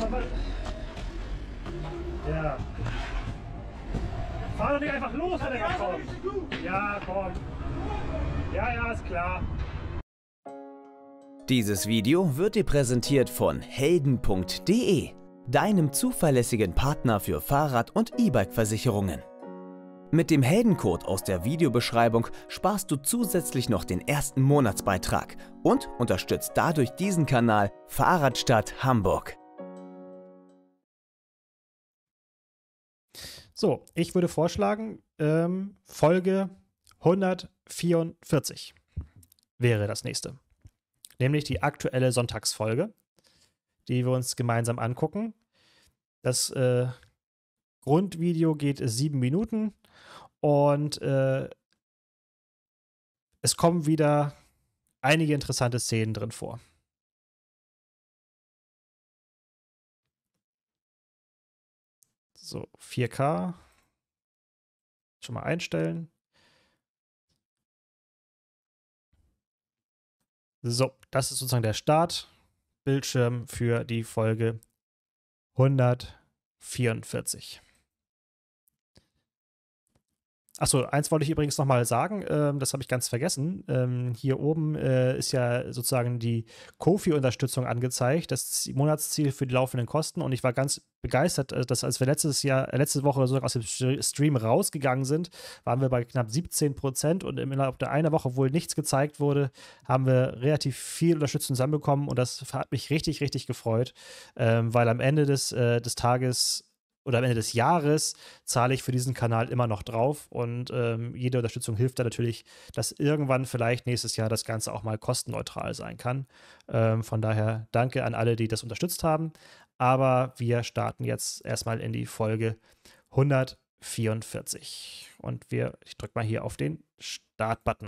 Ja. Fahr doch nicht einfach los, wenn er kommt. Ja, komm. Ja, ist klar. Dieses Video wird dir präsentiert von helden.de, deinem zuverlässigen Partner für Fahrrad- und E-Bike-Versicherungen. Mit dem Heldencode aus der Videobeschreibung sparst du zusätzlich noch den ersten Monatsbeitrag und unterstützt dadurch diesen Kanal Fahrradstadt Hamburg. So, ich würde vorschlagen, Folge 144 wäre das nächste. Nämlich die aktuelle Sonntagsfolge, die wir uns gemeinsam angucken. Das Grundvideo geht 7 Minuten und es kommen wieder einige interessante Szenen drin vor. So, 4K. Schon mal einstellen. So, das ist sozusagen der Startbildschirm für die Folge 144. Achso, eins wollte ich übrigens nochmal sagen, das habe ich ganz vergessen. Hier oben ist ja sozusagen die Ko-fi-Unterstützung angezeigt, das Monatsziel für die laufenden Kosten, und ich war ganz begeistert, dass als wir letzte Woche sozusagen aus dem Stream rausgegangen sind, waren wir bei knapp 17% und innerhalb der einer Woche, obwohl nichts gezeigt wurde, haben wir relativ viel Unterstützung zusammenbekommen und das hat mich richtig, richtig gefreut, weil am Ende des Tages oder am Ende des Jahres zahle ich für diesen Kanal immer noch drauf und jede Unterstützung hilft da natürlich, dass irgendwann vielleicht nächstes Jahr das Ganze auch mal kostenneutral sein kann. Von daher danke an alle, die das unterstützt haben. Aber wir starten jetzt erstmal in die Folge 144 und ich drücke mal hier auf den Start-Button.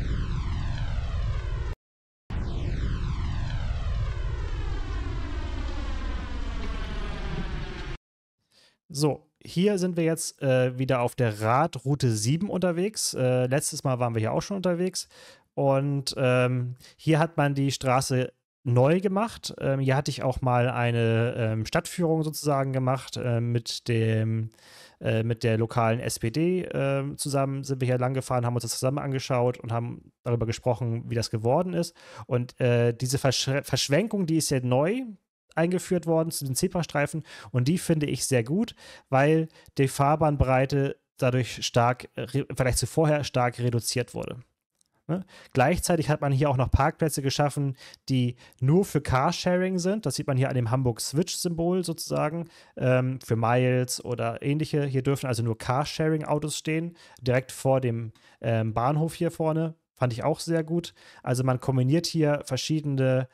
So, hier sind wir jetzt wieder auf der Radroute 7 unterwegs. Letztes Mal waren wir hier auch schon unterwegs. Und hier hat man die Straße neu gemacht. Hier hatte ich auch mal eine Stadtführung sozusagen gemacht mit der lokalen SPD zusammen sind wir hier lang gefahren, haben uns das zusammen angeschaut und haben darüber gesprochen, wie das geworden ist. Und diese Verschwenkung, die ist ja neu eingeführt worden zu den Zebrastreifen und die finde ich sehr gut, weil die Fahrbahnbreite dadurch vielleicht zu vorher stark reduziert wurde. Ne? Gleichzeitig hat man hier auch noch Parkplätze geschaffen, die nur für Carsharing sind. Das sieht man hier an dem Hamburg-Switch-Symbol sozusagen, für Miles oder ähnliche. Hier dürfen also nur Carsharing-Autos stehen, direkt vor dem Bahnhof hier vorne. Fand ich auch sehr gut. Also man kombiniert hier verschiedene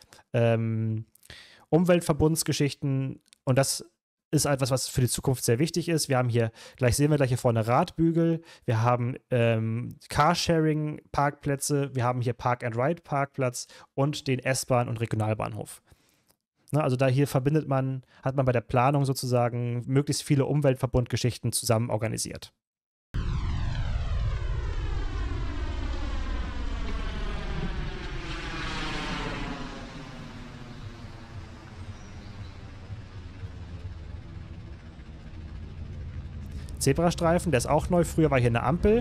Umweltverbundsgeschichten und das ist etwas, was für die Zukunft sehr wichtig ist. Wir haben hier, sehen wir gleich hier vorne Radbügel, wir haben Carsharing-Parkplätze, wir haben hier Park-and-Ride-Parkplatz und den S-Bahn- und Regionalbahnhof. Na, also hier hat man bei der Planung sozusagen möglichst viele Umweltverbundgeschichten zusammen organisiert. Zebrastreifen, der ist auch neu. Früher war hier eine Ampel.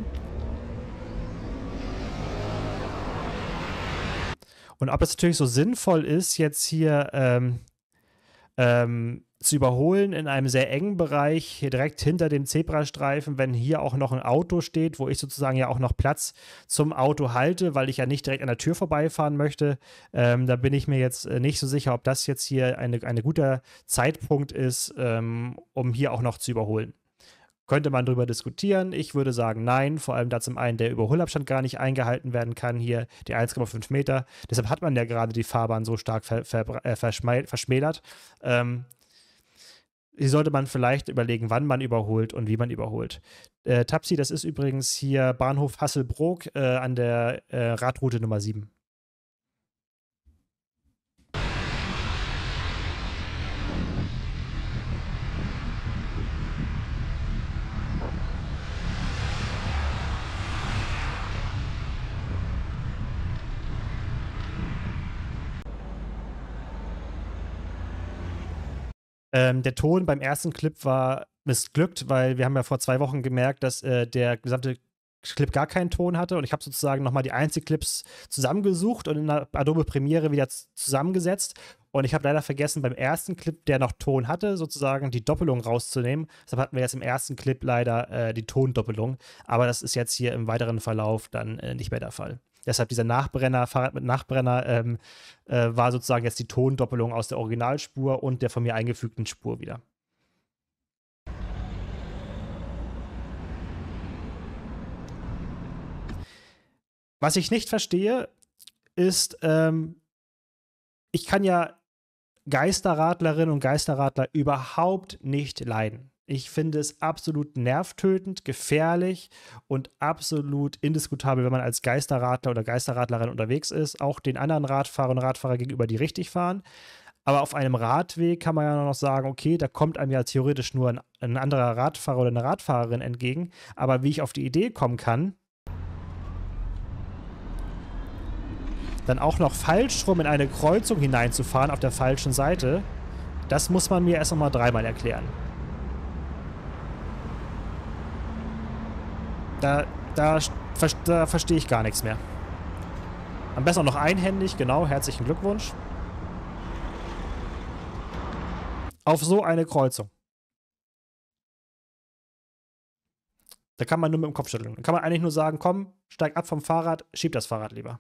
Und ob es natürlich so sinnvoll ist, jetzt hier zu überholen in einem sehr engen Bereich, hier direkt hinter dem Zebrastreifen, wenn hier auch noch ein Auto steht, wo ich sozusagen ja auch noch Platz zum Auto halte, weil ich ja nicht direkt an der Tür vorbeifahren möchte. Da bin ich mir jetzt nicht so sicher, ob das jetzt hier ein guter Zeitpunkt ist, um hier auch noch zu überholen. Könnte man darüber diskutieren. Ich würde sagen, nein. Vor allem da zum einen der Überholabstand gar nicht eingehalten werden kann, hier die 1,5 Meter. Deshalb hat man ja gerade die Fahrbahn so stark verschmälert. Hier sollte man vielleicht überlegen, wann man überholt und wie man überholt. Tapsi, das ist übrigens hier Bahnhof Hasselbrook an der Radroute Nummer 7. Der Ton beim ersten Clip war missglückt, weil wir haben ja vor 2 Wochen gemerkt, dass der gesamte Clip gar keinen Ton hatte und ich habe sozusagen nochmal die Einzelclips zusammengesucht und in der Adobe Premiere wieder zusammengesetzt und ich habe leider vergessen, beim ersten Clip, der noch Ton hatte, sozusagen die Doppelung rauszunehmen. Deshalb hatten wir jetzt im ersten Clip leider die Tondoppelung, aber das ist jetzt hier im weiteren Verlauf dann nicht mehr der Fall. Deshalb dieser Nachbrenner, Fahrrad mit Nachbrenner, war sozusagen jetzt die Tondoppelung aus der Originalspur und der von mir eingefügten Spur wieder. Was ich nicht verstehe, ist, ich kann ja Geisterradlerinnen und Geisterradler überhaupt nicht leiden. Ich finde es absolut nervtötend, gefährlich und absolut indiskutabel, wenn man als Geisterradler oder Geisterradlerin unterwegs ist, auch den anderen Radfahrern und Radfahrer gegenüber, die richtig fahren. Aber auf einem Radweg kann man ja noch sagen, okay, da kommt einem ja theoretisch nur ein anderer Radfahrer oder eine Radfahrerin entgegen. Aber wie ich auf die Idee kommen kann, dann auch noch falsch rum in eine Kreuzung hineinzufahren auf der falschen Seite, das muss man mir erst noch mal 3-mal erklären. Da verstehe ich gar nichts mehr. Am besten auch noch einhändig, genau, herzlichen Glückwunsch. Auf so eine Kreuzung. Da kann man nur mit dem Kopf schütteln. Da kann man eigentlich nur sagen, komm, steig ab vom Fahrrad, schieb das Fahrrad lieber.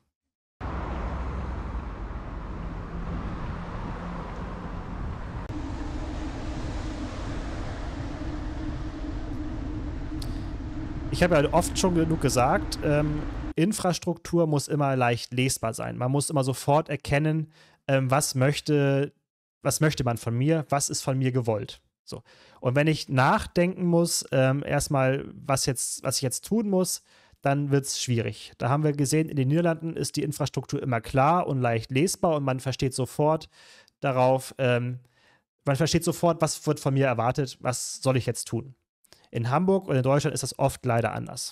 Ich habe ja oft schon genug gesagt, Infrastruktur muss immer leicht lesbar sein. Man muss immer sofort erkennen, was möchte man von mir, was ist von mir gewollt. So. Und wenn ich nachdenken muss, erstmal, was ich jetzt tun muss, dann wird es schwierig. Da haben wir gesehen, in den Niederlanden ist die Infrastruktur immer klar und leicht lesbar und man versteht sofort was wird von mir erwartet, was soll ich jetzt tun. In Hamburg und in Deutschland ist das oft leider anders.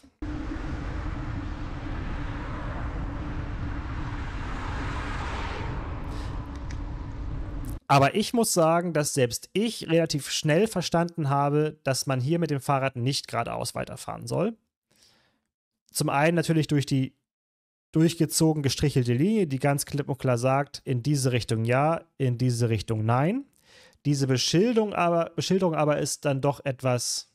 Aber ich muss sagen, dass selbst ich relativ schnell verstanden habe, dass man hier mit dem Fahrrad nicht geradeaus weiterfahren soll. Zum einen natürlich durch die durchgezogen gestrichelte Linie, die ganz klipp und klar sagt, in diese Richtung ja, in diese Richtung nein. Diese Beschilderung aber ist dann doch etwas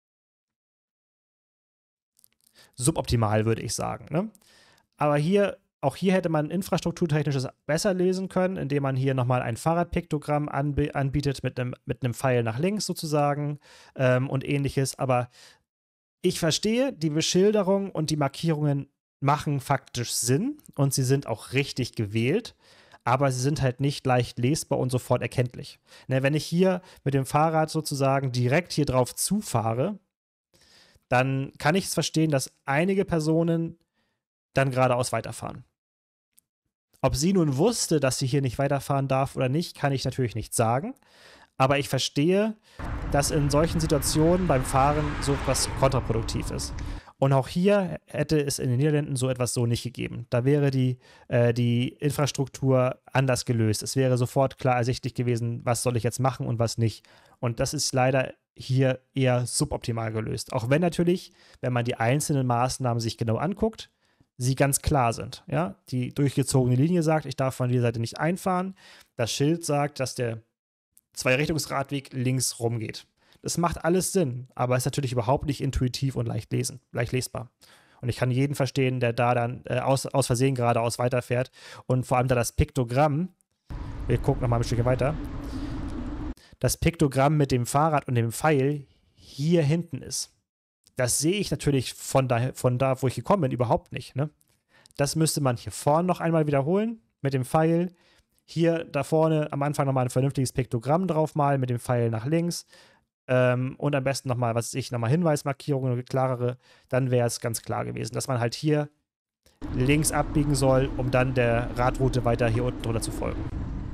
suboptimal, würde ich sagen. Ne? Aber auch hier hätte man infrastrukturtechnisches besser lesen können, indem man hier nochmal ein Fahrradpiktogramm anbietet mit einem Pfeil nach links sozusagen und ähnliches. Aber ich verstehe, die Beschilderung und die Markierungen machen faktisch Sinn und sie sind auch richtig gewählt, aber sie sind halt nicht leicht lesbar und sofort erkenntlich. Ne, wenn ich hier mit dem Fahrrad sozusagen direkt hier drauf zufahre, dann kann ich es verstehen, dass einige Personen dann geradeaus weiterfahren. Ob sie nun wusste, dass sie hier nicht weiterfahren darf oder nicht, kann ich natürlich nicht sagen. Aber ich verstehe, dass in solchen Situationen beim Fahren so etwas kontraproduktiv ist. Und auch hier hätte es in den Niederlanden so etwas so nicht gegeben. Da wäre die Infrastruktur anders gelöst. Es wäre sofort klar ersichtlich gewesen, was soll ich jetzt machen und was nicht. Und das ist leider hier eher suboptimal gelöst. Auch wenn natürlich, wenn man die einzelnen Maßnahmen sich genau anguckt, sie ganz klar sind. Ja? Die durchgezogene Linie sagt, ich darf von dieser Seite nicht einfahren. Das Schild sagt, dass der Zweirichtungsradweg links rumgeht. Das macht alles Sinn, aber ist natürlich überhaupt nicht intuitiv und leicht lesbar. Und ich kann jeden verstehen, der da dann aus Versehen geradeaus weiterfährt. Und vor allem da das Piktogramm, wir gucken nochmal ein Stückchen weiter, das Piktogramm mit dem Fahrrad und dem Pfeil hier hinten ist. Das sehe ich natürlich von da, wo ich gekommen bin, überhaupt nicht. Ne? Das müsste man hier vorne noch einmal wiederholen mit dem Pfeil. Hier da vorne am Anfang nochmal ein vernünftiges Piktogramm draufmalen mit dem Pfeil nach links. Und am besten nochmal, nochmal Hinweismarkierungen oder klarere, dann wäre es ganz klar gewesen, dass man halt hier links abbiegen soll, um dann der Radroute weiter hier unten drunter zu folgen.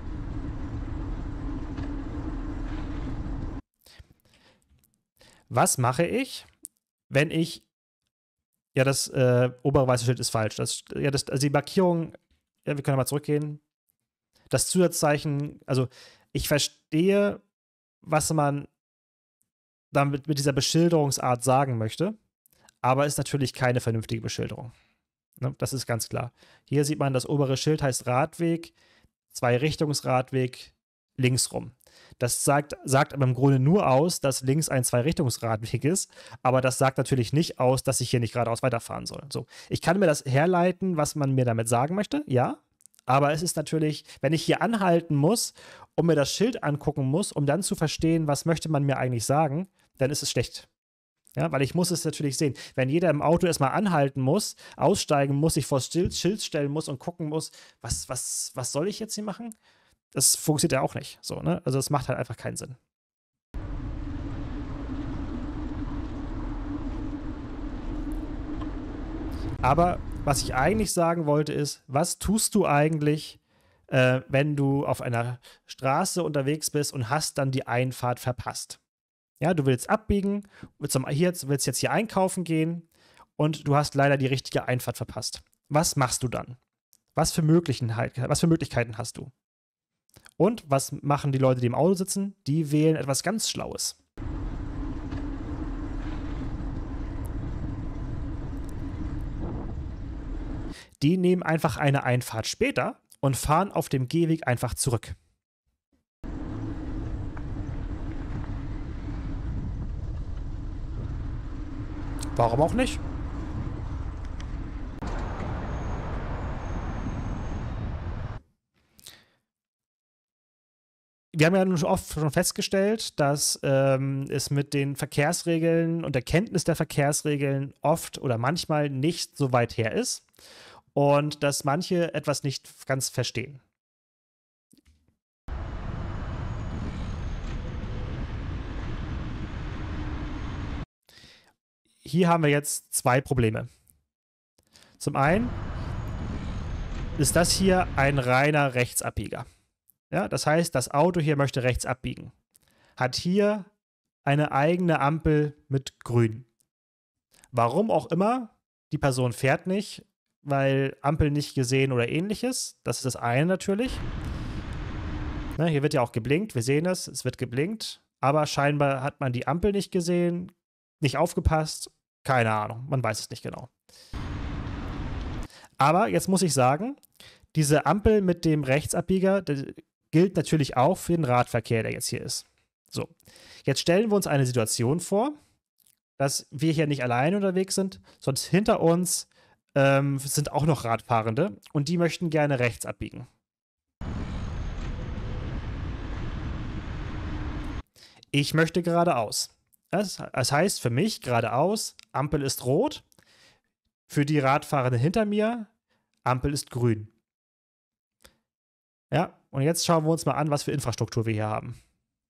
Was mache ich, wenn ich, ja, das obere weiße Schild ist falsch. Also die Markierung, ja, wir können mal zurückgehen. Das Zusatzzeichen, also ich verstehe, was man damit mit dieser Beschilderungsart sagen möchte, aber ist natürlich keine vernünftige Beschilderung. Ne, das ist ganz klar. Hier sieht man, das obere Schild heißt Radweg, Zwei-Richtungsradweg, linksrum. Das sagt aber im Grunde nur aus, dass links ein Zwei-Richtungsradweg ist, aber das sagt natürlich nicht aus, dass ich hier nicht geradeaus weiterfahren soll. So, ich kann mir das herleiten, was man mir damit sagen möchte, ja, aber es ist natürlich, wenn ich hier anhalten muss und mir das Schild angucken muss, um dann zu verstehen, was möchte man mir eigentlich sagen, dann ist es schlecht. Ja, weil ich muss es natürlich sehen. Wenn jeder im Auto erstmal anhalten muss, aussteigen muss, sich vor das Schild stellen muss und gucken muss, was soll ich jetzt hier machen? Das funktioniert ja auch nicht. So, ne? Also es macht halt einfach keinen Sinn. Aber was ich eigentlich sagen wollte ist, was tust du eigentlich, wenn du auf einer Straße unterwegs bist und hast dann die Einfahrt verpasst? Ja, du willst abbiegen, willst jetzt hier einkaufen gehen und du hast leider die richtige Einfahrt verpasst. Was machst du dann? Was für Möglichkeiten hast du? Und was machen die Leute, die im Auto sitzen? Die wählen etwas ganz Schlaues. Die nehmen einfach eine Einfahrt später und fahren auf dem Gehweg einfach zurück. Warum auch nicht? Wir haben ja nun oft schon festgestellt, dass es mit den Verkehrsregeln und der Kenntnis der Verkehrsregeln oft oder manchmal nicht so weit her ist und dass manche etwas nicht ganz verstehen. Hier haben wir jetzt zwei Probleme. Zum einen ist das hier ein reiner Rechtsabbieger. Ja, das heißt, das Auto hier möchte rechts abbiegen. Hat hier eine eigene Ampel mit Grün. Warum auch immer, die Person fährt nicht, weil Ampel nicht gesehen oder ähnliches. Das ist das eine natürlich. Ne, hier wird ja auch geblinkt, wir sehen es wird geblinkt. Aber scheinbar hat man die Ampel nicht gesehen, nicht aufgepasst. Keine Ahnung, man weiß es nicht genau. Aber jetzt muss ich sagen, diese Ampel mit dem Rechtsabbieger gilt natürlich auch für den Radverkehr, der jetzt hier ist. So, jetzt stellen wir uns eine Situation vor, dass wir hier nicht alleine unterwegs sind, sondern hinter uns sind auch noch Radfahrende und die möchten gerne rechts abbiegen. Ich möchte geradeaus. Das heißt für mich geradeaus, Ampel ist rot. Für die Radfahrenden hinter mir, Ampel ist grün. Ja, und jetzt schauen wir uns mal an, was für Infrastruktur wir hier haben.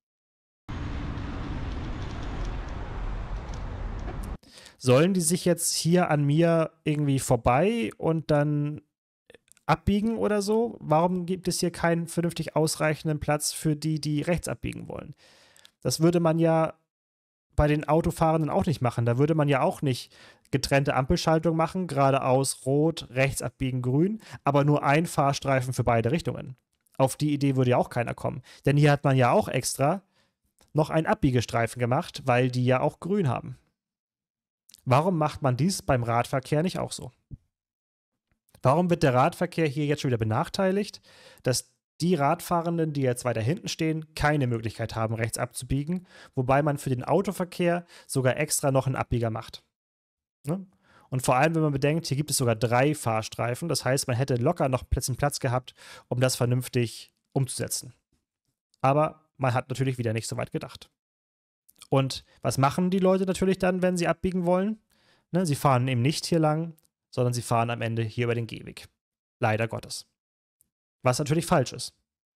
Sollen die sich jetzt hier an mir irgendwie vorbei und dann abbiegen oder so? Warum gibt es hier keinen vernünftig ausreichenden Platz für die, die rechts abbiegen wollen? Das würde man ja bei den Autofahrenden auch nicht machen. Da würde man ja auch nicht getrennte Ampelschaltung machen, geradeaus rot, rechts abbiegen grün, aber nur ein Fahrstreifen für beide Richtungen. Auf die Idee würde ja auch keiner kommen. Denn hier hat man ja auch extra noch einen Abbiegestreifen gemacht, weil die ja auch grün haben. Warum macht man dies beim Radverkehr nicht auch so? Warum wird der Radverkehr hier jetzt schon wieder benachteiligt, dass die Radfahrenden, die jetzt weiter hinten stehen, keine Möglichkeit haben, rechts abzubiegen, wobei man für den Autoverkehr sogar extra noch einen Abbieger macht. Ne? Und vor allem, wenn man bedenkt, hier gibt es sogar 3 Fahrstreifen, das heißt, man hätte locker noch Platz gehabt, um das vernünftig umzusetzen. Aber man hat natürlich wieder nicht so weit gedacht. Und was machen die Leute natürlich dann, wenn sie abbiegen wollen? Ne, sie fahren eben nicht hier lang, sondern sie fahren am Ende hier über den Gehweg. Leider Gottes. Was natürlich falsch ist.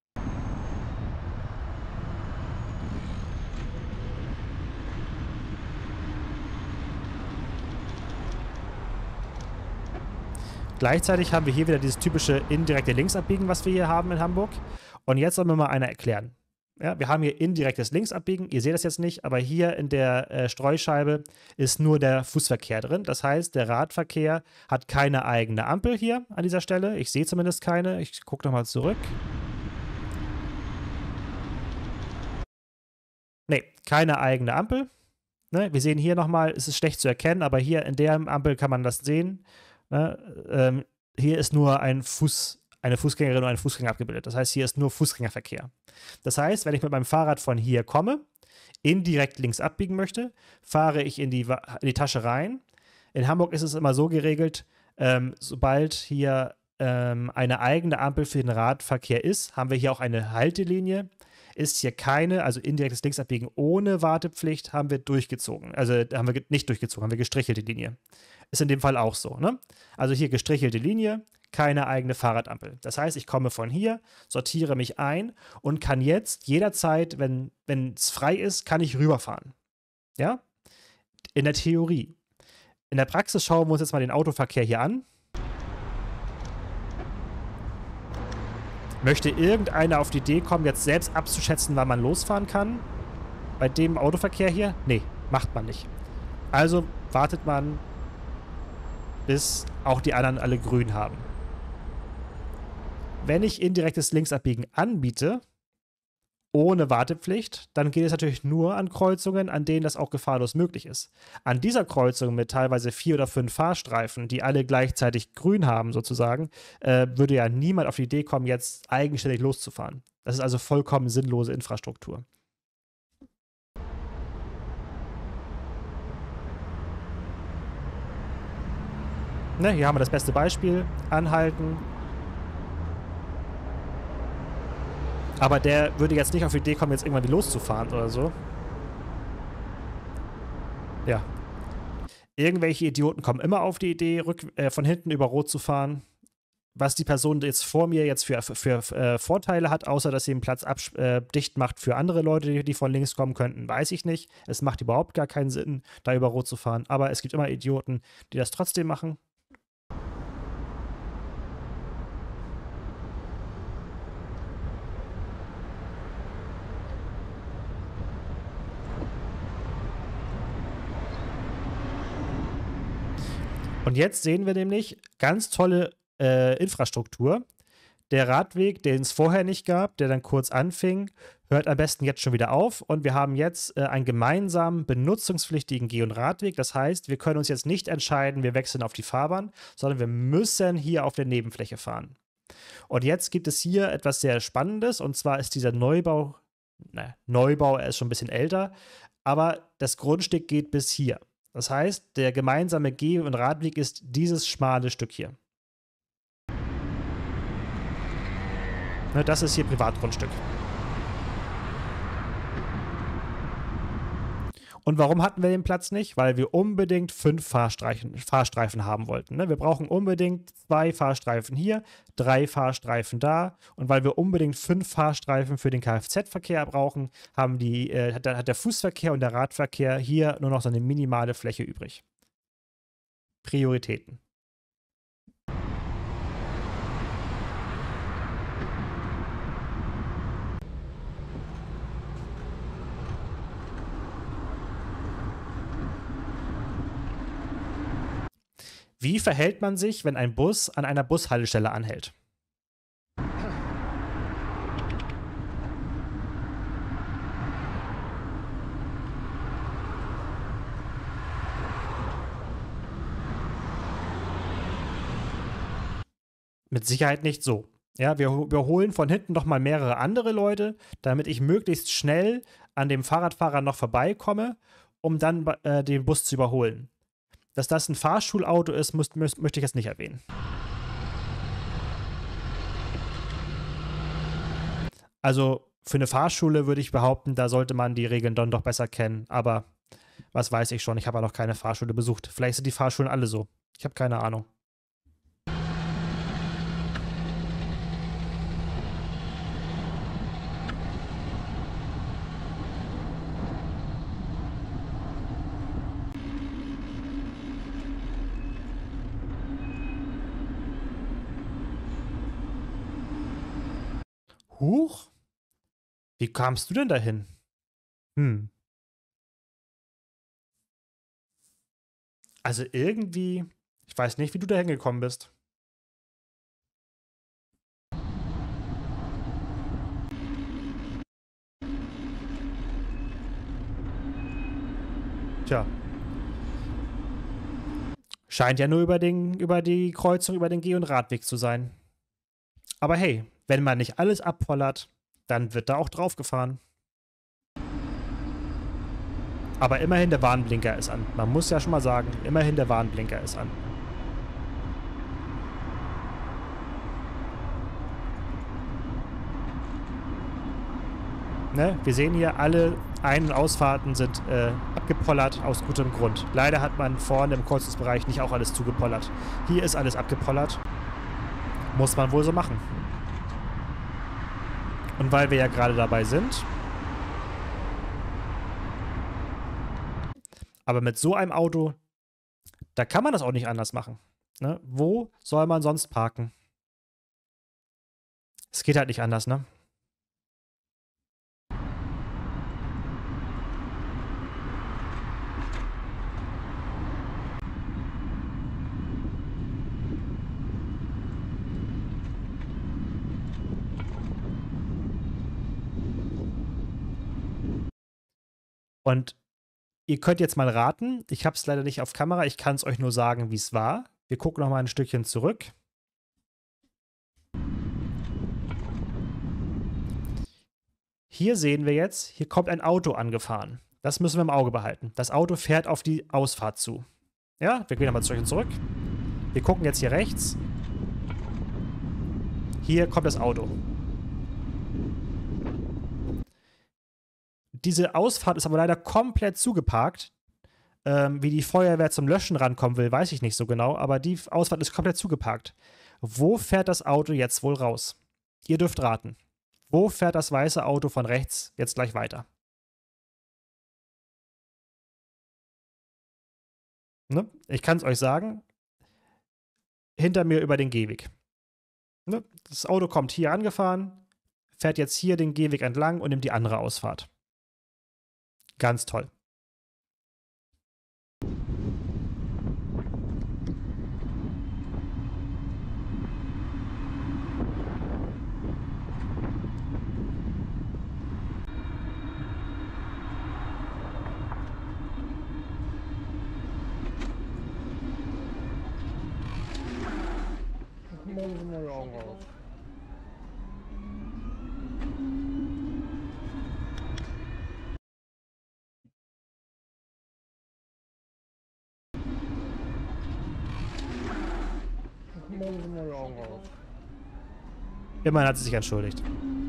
Gleichzeitig haben wir hier wieder dieses typische indirekte Linksabbiegen, was wir hier haben in Hamburg. Und jetzt soll mir mal einer erklären. Ja, wir haben hier indirektes Linksabbiegen. Ihr seht das jetzt nicht, aber hier in der Streuscheibe ist nur der Fußverkehr drin. Das heißt, der Radverkehr hat keine eigene Ampel hier an dieser Stelle. Ich sehe zumindest keine. Ich gucke nochmal zurück. Nee, keine eigene Ampel. Ne? Wir sehen hier nochmal, es ist schlecht zu erkennen, aber hier in der Ampel kann man das sehen. Ne? Hier ist nur eine Fußgängerin und ein Fußgänger abgebildet. Das heißt, hier ist nur Fußgängerverkehr. Das heißt, wenn ich mit meinem Fahrrad von hier komme, indirekt links abbiegen möchte, fahre ich in die Tasche rein. In Hamburg ist es immer so geregelt, sobald hier eine eigene Ampel für den Radverkehr ist, haben wir hier auch eine Haltelinie. Ist hier keine, also indirektes Linksabbiegen ohne Wartepflicht, haben wir durchgezogen. Also haben wir nicht durchgezogen, haben wir gestrichelte Linie. Ist in dem Fall auch so, ne? Also hier gestrichelte Linie, keine eigene Fahrradampel. Das heißt, ich komme von hier, sortiere mich ein und kann jetzt jederzeit, wenn es frei ist, kann ich rüberfahren. Ja? In der Theorie. In der Praxis schauen wir uns jetzt mal den Autoverkehr hier an. Möchte irgendeiner auf die Idee kommen, jetzt selbst abzuschätzen, wann man losfahren kann? Bei dem Autoverkehr hier? Nee, macht man nicht. Also wartet man, bis auch die anderen alle grün haben. Wenn ich indirektes Linksabbiegen anbiete, ohne Wartepflicht, dann geht es natürlich nur an Kreuzungen, an denen das auch gefahrlos möglich ist. An dieser Kreuzung mit teilweise 4 oder 5 Fahrstreifen, die alle gleichzeitig grün haben sozusagen, würde ja niemand auf die Idee kommen, jetzt eigenständig loszufahren. Das ist also vollkommen sinnlose Infrastruktur. Ne, hier haben wir das beste Beispiel. Anhalten. Aber der würde jetzt nicht auf die Idee kommen, jetzt irgendwann loszufahren oder so. Ja. Irgendwelche Idioten kommen immer auf die Idee, von hinten über Rot zu fahren. Was die Person jetzt vor mir jetzt für Vorteile hat, außer dass sie den Platz dicht macht für andere Leute, die von links kommen könnten, weiß ich nicht. Es macht überhaupt gar keinen Sinn, da über Rot zu fahren. Aber es gibt immer Idioten, die das trotzdem machen. Und jetzt sehen wir nämlich ganz tolle Infrastruktur. Der Radweg, den es vorher nicht gab, der dann kurz anfing, hört am besten jetzt schon wieder auf. Und wir haben jetzt einen gemeinsamen benutzungspflichtigen Geh- und Radweg. Das heißt, wir können uns jetzt nicht entscheiden, wir wechseln auf die Fahrbahn, sondern wir müssen hier auf der Nebenfläche fahren. Und jetzt gibt es hier etwas sehr Spannendes. Und zwar ist dieser Neubau, er ist schon ein bisschen älter, aber das Grundstück geht bis hier. Das heißt, der gemeinsame Geh- und Radweg ist dieses schmale Stück hier. Ne, das ist hier Privatgrundstück. Und warum hatten wir den Platz nicht? Weil wir unbedingt 5 Fahrstreifen haben wollten. Ne? Wir brauchen unbedingt 2 Fahrstreifen hier, 3 Fahrstreifen da. Und weil wir unbedingt 5 Fahrstreifen für den Kfz-Verkehr brauchen, haben hat der Fußverkehr und der Radverkehr hier nur noch so eine minimale Fläche übrig. Prioritäten. Wie verhält man sich, wenn ein Bus an einer Bushaltestelle anhält? Mit Sicherheit nicht so. Ja, wir überholen von hinten noch mal mehrere andere Leute, damit ich möglichst schnell an dem Fahrradfahrer noch vorbeikomme, um dann den Bus zu überholen. Dass das ein Fahrschulauto ist, möchte ich jetzt nicht erwähnen. Also für eine Fahrschule würde ich behaupten, da sollte man die Regeln dann doch besser kennen. Aber was weiß ich schon, ich habe ja noch keine Fahrschule besucht. Vielleicht sind die Fahrschulen alle so. Ich habe keine Ahnung. Huch? Wie kamst du denn dahin? Also irgendwie, ich weiß nicht, wie du da hingekommen bist. Tja. Scheint ja nur über die Kreuzung, über den Geh- und Radweg zu sein. Aber hey, wenn man nicht alles abpollert, dann wird da auch drauf gefahren. Aber immerhin der Warnblinker ist an. Man muss ja schon mal sagen, immerhin der Warnblinker ist an. Ne? Wir sehen hier, alle Ein- und Ausfahrten sind abgepollert aus gutem Grund. Leider hat man vorne im Kreuzungsbereich nicht auch alles zugepollert. Hier ist alles abgepollert. Muss man wohl so machen. Und weil wir ja gerade dabei sind, aber mit so einem Auto, da kann man das auch nicht anders machen. Ne? Wo soll man sonst parken? Es geht halt nicht anders, ne? Und ihr könnt jetzt mal raten, ich habe es leider nicht auf Kamera, ich kann es euch nur sagen, wie es war. Wir gucken noch mal ein Stückchen zurück. Hier sehen wir jetzt, hier kommt ein Auto angefahren. Das müssen wir im Auge behalten. Das Auto fährt auf die Ausfahrt zu. Ja, wir gehen nochmal zurück. Wir gucken jetzt hier rechts. Hier kommt das Auto. Diese Ausfahrt ist aber leider komplett zugeparkt. Wie die Feuerwehr zum Löschen rankommen will, weiß ich nicht so genau, aber die Ausfahrt ist komplett zugeparkt. Wo fährt das Auto jetzt wohl raus? Ihr dürft raten. Wo fährt das weiße Auto von rechts jetzt gleich weiter? Ne? Ich kann es euch sagen. Hinter mir über den Gehweg. Ne? Das Auto kommt hier angefahren, fährt jetzt hier den Gehweg entlang und nimmt die andere Ausfahrt. Ganz toll. Immerhin hat sie sich entschuldigt.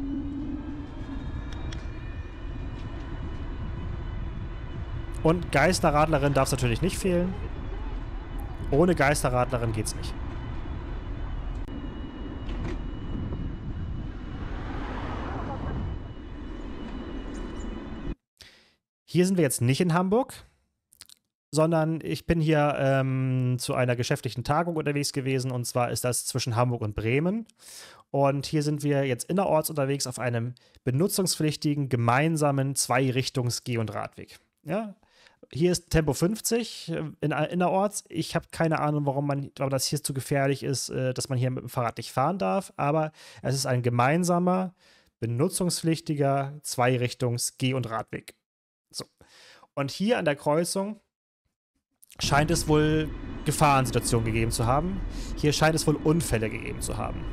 Und Geisterradlerin darf es natürlich nicht fehlen. Ohne Geisterradlerin geht's nicht. Hier sind wir jetzt nicht in Hamburg, sondern ich bin hier zu einer geschäftlichen Tagung unterwegs gewesen, und zwar ist das zwischen Hamburg und Bremen. Und hier sind wir jetzt innerorts unterwegs auf einem benutzungspflichtigen, gemeinsamen Zweirichtungs-Geh- und Radweg. Ja? Hier ist Tempo 50 innerorts. Ich habe keine Ahnung, warum das hier zu gefährlich ist, dass man hier mit dem Fahrrad nicht fahren darf, aber es ist ein gemeinsamer, benutzungspflichtiger Zweirichtungs-Geh- und Radweg. So. Und hier an der Kreuzung scheint es wohl Gefahrensituationen gegeben zu haben. Hier scheint es wohl Unfälle gegeben zu haben.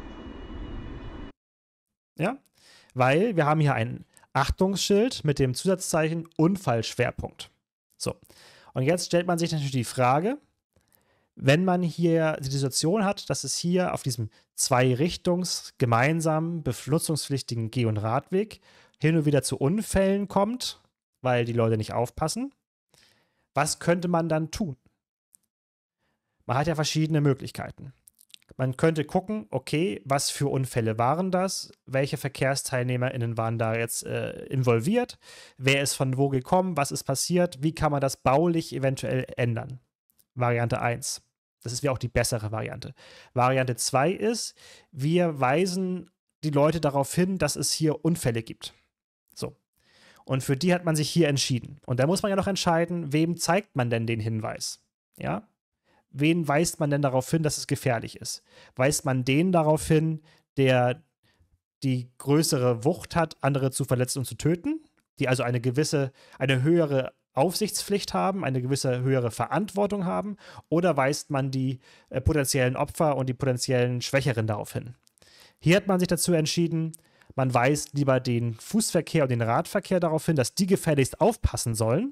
Ja, weil wir haben hier ein Achtungsschild mit dem Zusatzzeichen Unfallschwerpunkt. So, und jetzt stellt man sich natürlich die Frage, wenn man hier die Situation hat, dass es hier auf diesem Zweirichtungs-, gemeinsamen, benutzungspflichtigen Geh- und Radweg hin und wieder zu Unfällen kommt, weil die Leute nicht aufpassen, was könnte man dann tun? Man hat ja verschiedene Möglichkeiten. Man könnte gucken, okay, was für Unfälle waren das? Welche VerkehrsteilnehmerInnen waren da jetzt involviert? Wer ist von wo gekommen? Was ist passiert? Wie kann man das baulich eventuell ändern? Variante 1. Das wäre auch die bessere Variante. Variante 2 ist, wir weisen die Leute darauf hin, dass es hier Unfälle gibt. So. Und für die hat man sich hier entschieden. Und da muss man ja noch entscheiden, wem zeigt man denn den Hinweis? Ja? Wen weist man denn darauf hin, dass es gefährlich ist? Weist man den darauf hin, der die größere Wucht hat, andere zu verletzen und zu töten? Die also eine höhere Aufsichtspflicht haben, eine gewisse höhere Verantwortung haben, oder weist man die potenziellen Opfer und die potenziellen Schwächeren darauf hin? Hier hat man sich dazu entschieden, man weist lieber den Fußverkehr und den Radverkehr darauf hin, dass die gefälligst aufpassen sollen.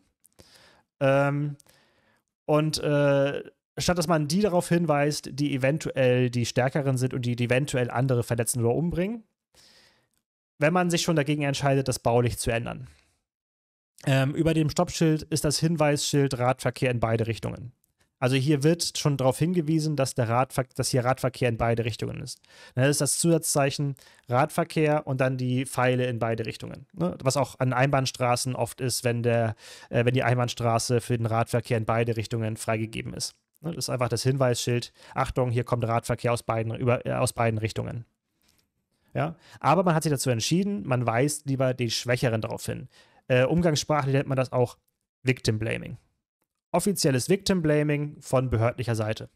Statt dass man die darauf hinweist, die eventuell die Stärkeren sind und die eventuell andere verletzen oder umbringen, wenn man sich schon dagegen entscheidet, das baulich zu ändern. Über dem Stoppschild ist das Hinweisschild Radverkehr in beide Richtungen. Also hier wird schon darauf hingewiesen, dass hier Radverkehr in beide Richtungen ist. Das ist das Zusatzzeichen Radverkehr und dann die Pfeile in beide Richtungen. Ne? Was auch an Einbahnstraßen oft ist, wenn die Einbahnstraße für den Radverkehr in beide Richtungen freigegeben ist. Ne? Das ist einfach das Hinweisschild. Achtung, hier kommt Radverkehr aus beiden Richtungen. Ja? Aber man hat sich dazu entschieden, man weist lieber die Schwächeren darauf hin. Umgangssprachlich nennt man das auch Victim Blaming. Offizielles Victim Blaming von behördlicher Seite.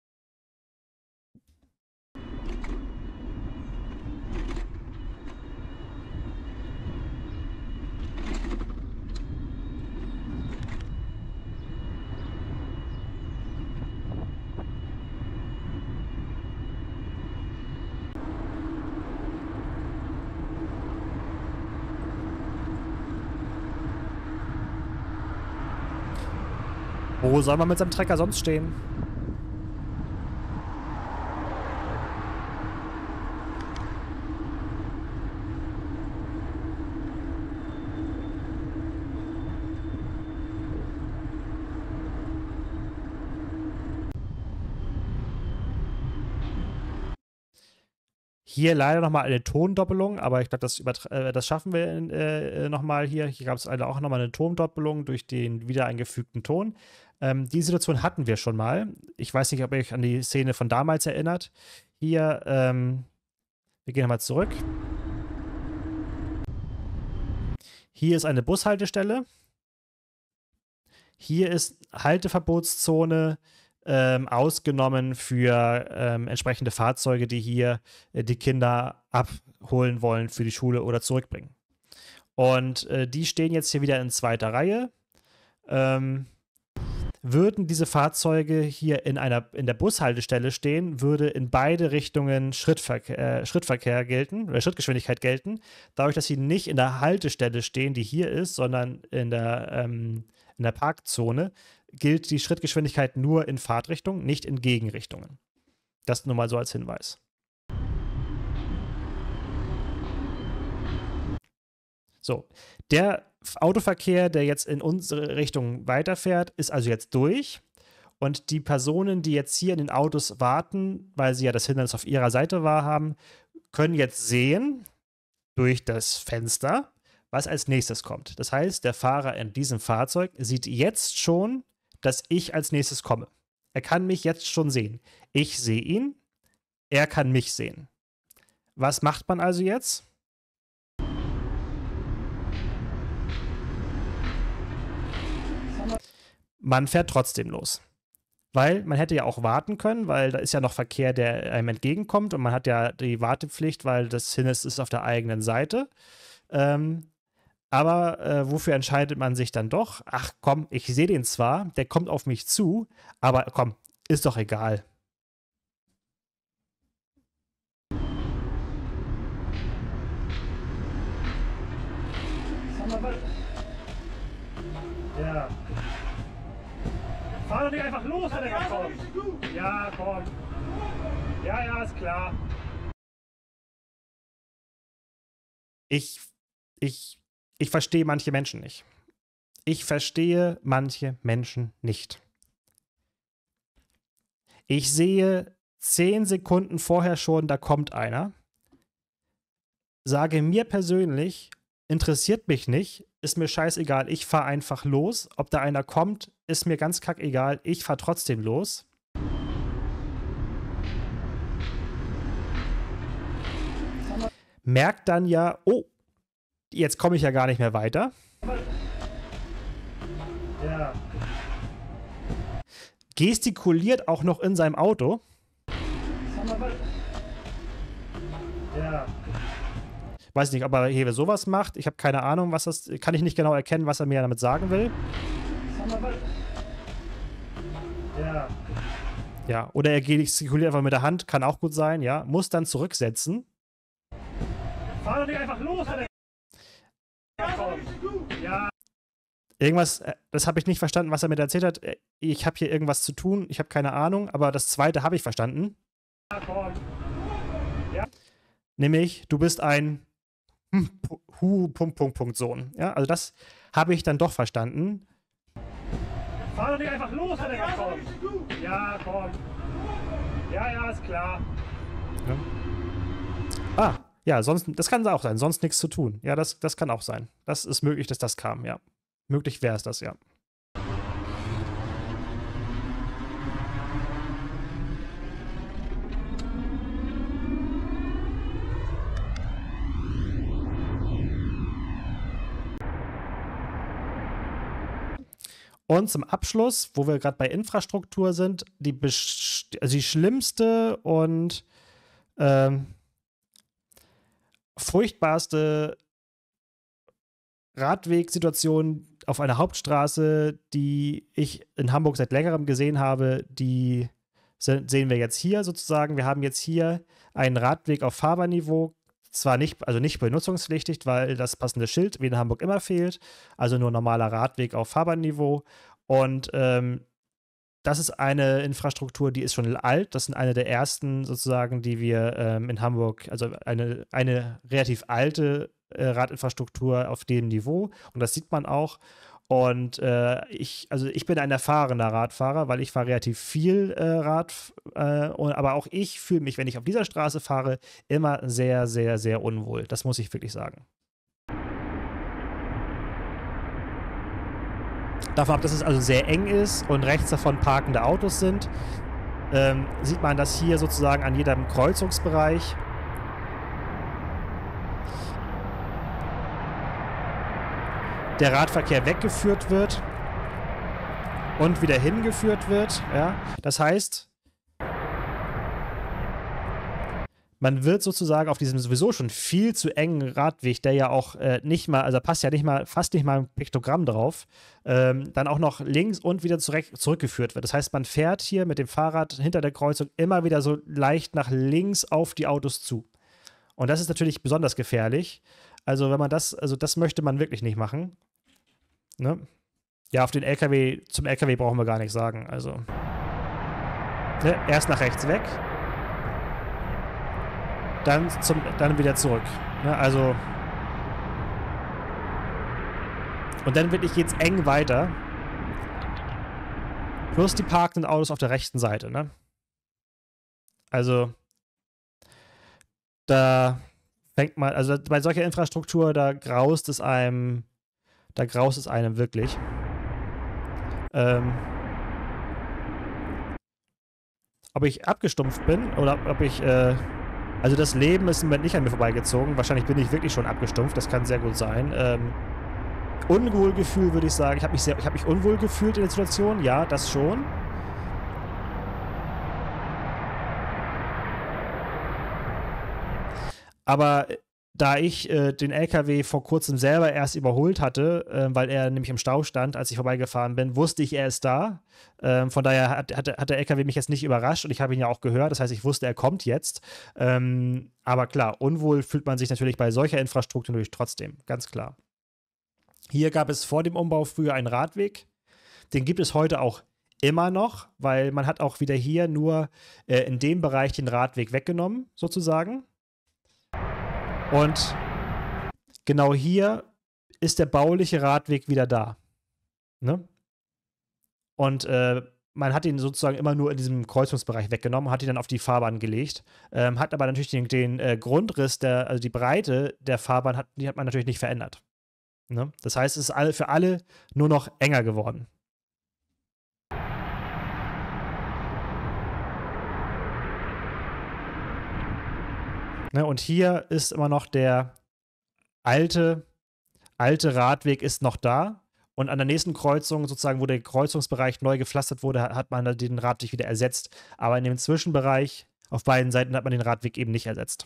Wo soll man mit seinem Trecker sonst stehen? Hier leider nochmal eine Tondoppelung, aber ich glaube, das schaffen wir nochmal hier. Hier gab es leider auch nochmal eine Tondoppelung durch den wieder eingefügten Ton. Die Situation hatten wir schon mal. Ich weiß nicht, ob ihr euch an die Szene von damals erinnert. Hier, wir gehen nochmal zurück. Hier ist eine Bushaltestelle. Hier ist Halteverbotszone, ausgenommen für entsprechende Fahrzeuge, die hier die Kinder abholen wollen für die Schule oder zurückbringen. Und die stehen jetzt hier wieder in zweiter Reihe. Würden diese Fahrzeuge hier in der Bushaltestelle stehen, würde in beide Richtungen Schrittverkehr gelten, oder Schrittgeschwindigkeit gelten. Dadurch, dass sie nicht in der Haltestelle stehen, die hier ist, sondern in der Parkzone, gilt die Schrittgeschwindigkeit nur in Fahrtrichtung, nicht in Gegenrichtungen. Das nur mal so als Hinweis. So, der Autoverkehr, der jetzt in unsere Richtung weiterfährt, ist also jetzt durch. Und die Personen, die jetzt hier in den Autos warten, weil sie ja das Hindernis auf ihrer Seite wahrhaben, können jetzt sehen, durch das Fenster, was als nächstes kommt. Das heißt, der Fahrer in diesem Fahrzeug sieht jetzt schon, dass ich als nächstes komme. Er kann mich jetzt schon sehen. Ich sehe ihn, er kann mich sehen. Was macht man also jetzt? Man fährt trotzdem los. Weil man hätte ja auch warten können, weil da ist ja noch Verkehr, der einem entgegenkommt und man hat ja die Wartepflicht, weil das Hindernis ist auf der eigenen Seite. Aber wofür entscheidet man sich dann doch? Ach komm, ich sehe den zwar, der kommt auf mich zu, aber komm, ist doch egal. Ja. Fahr doch nicht einfach los, wenn er kommt. Ja, komm. Ja, ist klar. Ich verstehe manche Menschen nicht. Ich verstehe manche Menschen nicht. Ich sehe 10 Sekunden vorher schon, da kommt einer. Sage mir persönlich, interessiert mich nicht, ist mir scheißegal, ich fahre einfach los. Ob da einer kommt, ist mir ganz kackegal, ich fahre trotzdem los. Merkt dann ja, oh, jetzt komme ich ja gar nicht mehr weiter. Ja. Gestikuliert auch noch in seinem Auto. Ja. Weiß nicht, ob er hier sowas macht. Ich habe keine Ahnung, was das. Kann ich nicht genau erkennen, was er mir damit sagen will. Ja. Ja, oder er gestikuliert einfach mit der Hand, kann auch gut sein, ja. Muss dann zurücksetzen. Fahr doch nicht einfach los, Alter. Ja, komm. Ja. Irgendwas, das habe ich nicht verstanden, was er mir da erzählt hat. Ich habe hier irgendwas zu tun, ich habe keine Ahnung, aber das zweite habe ich verstanden. Ja, komm. Ja. Nämlich, du bist ein Sohn. Ja, also das habe ich dann doch verstanden. Fahr doch nicht einfach los, Alter. Ja, komm. Ja, komm. Ja, ist klar. Ja. Ah, ja, sonst, das kann auch sein, sonst nichts zu tun. Ja, das kann auch sein. Das ist möglich, dass das kam, ja. Möglich wäre es das, ja. Und zum Abschluss, wo wir gerade bei Infrastruktur sind, also die schlimmste und furchtbarste Radwegsituation auf einer Hauptstraße, die ich in Hamburg seit längerem gesehen habe, die sehen wir jetzt hier sozusagen. Wir haben jetzt hier einen Radweg auf Fahrbahnniveau, zwar nicht, also nicht benutzungspflichtig, weil das passende Schild wie in Hamburg immer fehlt, also nur normaler Radweg auf Fahrbahnniveau. Und das ist eine Infrastruktur, die ist schon alt. Das sind eine der ersten sozusagen, die wir in Hamburg, also eine relativ alte Radinfrastruktur auf dem Niveau. Und das sieht man auch. Und ich bin ein erfahrener Radfahrer, weil ich fahre relativ viel Rad. Aber auch ich fühle mich, wenn ich auf dieser Straße fahre, immer sehr, sehr, sehr unwohl. Das muss ich wirklich sagen. Davon ab, dass es also sehr eng ist und rechts davon parkende Autos sind, sieht man, dass hier sozusagen an jedem Kreuzungsbereich der Radverkehr weggeführt wird und wieder hingeführt wird. Ja? Das heißt, man wird sozusagen auf diesem sowieso schon viel zu engen Radweg, der ja auch nicht mal, also passt ja nicht mal, fast nicht mal ein Piktogramm drauf, dann auch noch links und wieder zurückgeführt wird. Das heißt, man fährt hier mit dem Fahrrad hinter der Kreuzung immer wieder so leicht nach links auf die Autos zu. Und das ist natürlich besonders gefährlich. Also wenn man das möchte man wirklich nicht machen. Ne? Ja, auf den LKW, zum LKW brauchen wir gar nichts sagen. Also ne? Erst nach rechts weg. Dann wieder zurück. Ne, also. Und dann wirklich geht's eng weiter. Plus die parkenden Autos auf der rechten Seite, ne? Also. Da fängt man, also bei solcher Infrastruktur, da graust es einem wirklich. Ob ich abgestumpft bin oder ob ich, also das Leben ist im Moment nicht an mir vorbeigezogen. Wahrscheinlich bin ich wirklich schon abgestumpft. Das kann sehr gut sein. Unwohlgefühl würde ich sagen. Ich habe mich unwohl gefühlt in der Situation. Ja, das schon. Aber da ich den LKW vor kurzem selber erst überholt hatte, weil er nämlich im Stau stand, als ich vorbeigefahren bin, wusste ich, er ist da. Von daher hat der LKW mich jetzt nicht überrascht und ich habe ihn ja auch gehört. Das heißt, ich wusste, er kommt jetzt. Aber klar, unwohl fühlt man sich natürlich bei solcher Infrastruktur natürlich trotzdem, ganz klar. Hier gab es vor dem Umbau früher einen Radweg. Den gibt es heute auch immer noch, weil man hat auch wieder hier nur in dem Bereich den Radweg weggenommen, sozusagen. Und genau hier ist der bauliche Radweg wieder da. Ne? Und man hat ihn sozusagen immer nur in diesem Kreuzungsbereich weggenommen, hat ihn dann auf die Fahrbahn gelegt, hat aber natürlich den Grundriss, also die Breite der Fahrbahn, die hat man natürlich nicht verändert. Ne? Das heißt, es ist für alle nur noch enger geworden. Ne, und hier ist immer noch der alte Radweg ist noch da. Und an der nächsten Kreuzung, sozusagen, wo der Kreuzungsbereich neu gepflastert wurde, hat man den Radweg wieder ersetzt. Aber in dem Zwischenbereich auf beiden Seiten hat man den Radweg eben nicht ersetzt.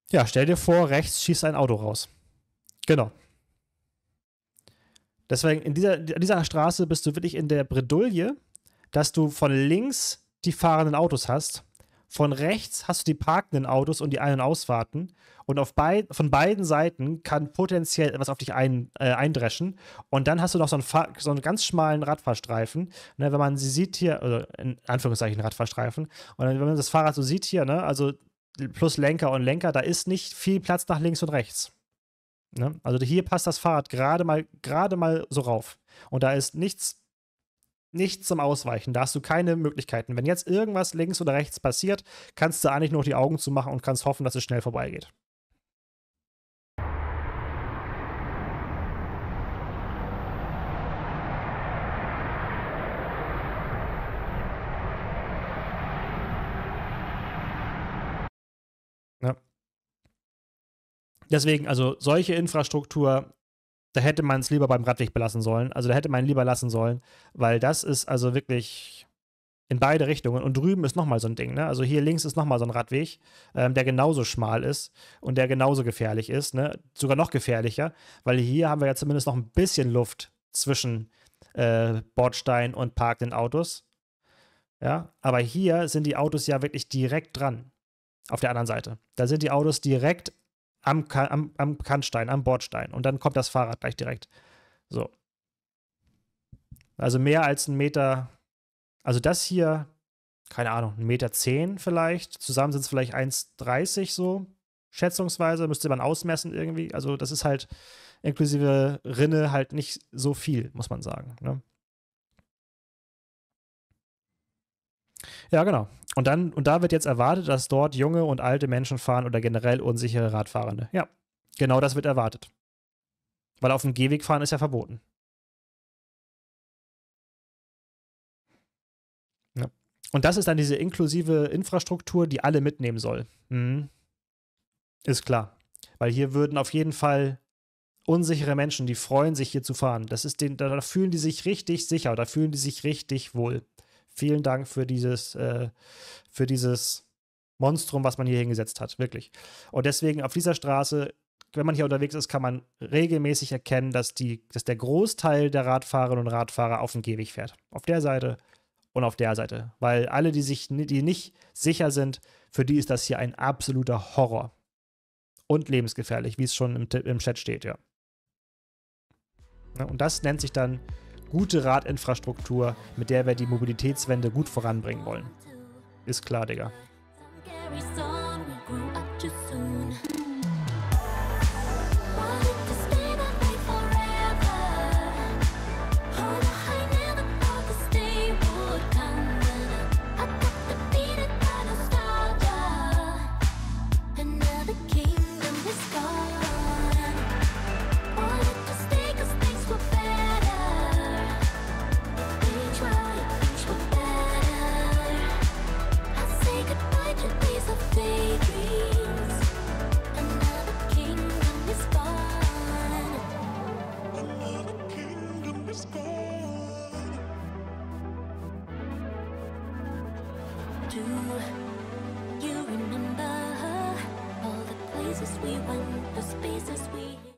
Ja, stell dir vor, rechts schießt ein Auto raus. Genau. Deswegen, in dieser Straße bist du wirklich in der Bredouille, dass du von links die fahrenden Autos hast, von rechts hast du die parkenden Autos und die Ein- und Ausfahrten und von beiden Seiten kann potenziell etwas auf dich eindreschen und dann hast du noch so einen ganz schmalen Radfahrstreifen. Ne, wenn man sie sieht hier, also in Anführungszeichen Radfahrstreifen, und dann, wenn man das Fahrrad so sieht hier, ne, also plus Lenker und Lenker, da ist nicht viel Platz nach links und rechts. Ne? Also hier passt das Fahrrad gerade mal so rauf. Und da ist nichts zum Ausweichen. Da hast du keine Möglichkeiten. Wenn jetzt irgendwas links oder rechts passiert, kannst du eigentlich nur die Augen zumachen und kannst hoffen, dass es schnell vorbeigeht. Ja. Deswegen, also solche Infrastruktur, da hätte man es lieber beim Radweg belassen sollen. Also da hätte man lieber lassen sollen, weil das ist also wirklich in beide Richtungen. Und drüben ist nochmal so ein Ding, ne? Also hier links ist nochmal so ein Radweg, der genauso schmal ist und der genauso gefährlich ist, ne? Sogar noch gefährlicher, weil hier haben wir ja zumindest noch ein bisschen Luft zwischen Bordstein und parkenden Autos. Ja, aber hier sind die Autos ja wirklich direkt dran. Auf der anderen Seite. Da sind die Autos direkt am Kannstein, am Bordstein. Und dann kommt das Fahrrad gleich direkt. So. Also mehr als 1 Meter. Also das hier, keine Ahnung, 1,10 Meter vielleicht. Zusammen sind es vielleicht 1,30 so, schätzungsweise. Müsste man ausmessen irgendwie. Also das ist halt inklusive Rinne halt nicht so viel, muss man sagen. Ne? Ja, genau. Und da wird jetzt erwartet, dass dort junge und alte Menschen fahren oder generell unsichere Radfahrende. Ja, genau das wird erwartet. Weil auf dem Gehweg fahren ist ja verboten. Ja. Und das ist dann diese inklusive Infrastruktur, die alle mitnehmen soll. Mhm. Ist klar. Weil hier würden auf jeden Fall unsichere Menschen, die freuen sich hier zu fahren. Da fühlen die sich richtig sicher, da fühlen die sich richtig wohl. Vielen Dank für dieses Monstrum, was man hier hingesetzt hat, wirklich. Und deswegen auf dieser Straße, wenn man hier unterwegs ist, kann man regelmäßig erkennen, dass der Großteil der Radfahrerinnen und Radfahrer auf dem Gehweg fährt. Auf der Seite und auf der Seite. Weil alle, die nicht sicher sind, für die ist das hier ein absoluter Horror. Und lebensgefährlich, wie es schon im Chat steht, ja. Und das nennt sich dann gute Radinfrastruktur, mit der wir die Mobilitätswende gut voranbringen wollen. Ist klar, Digga. Do you remember all the places we went, the spaces we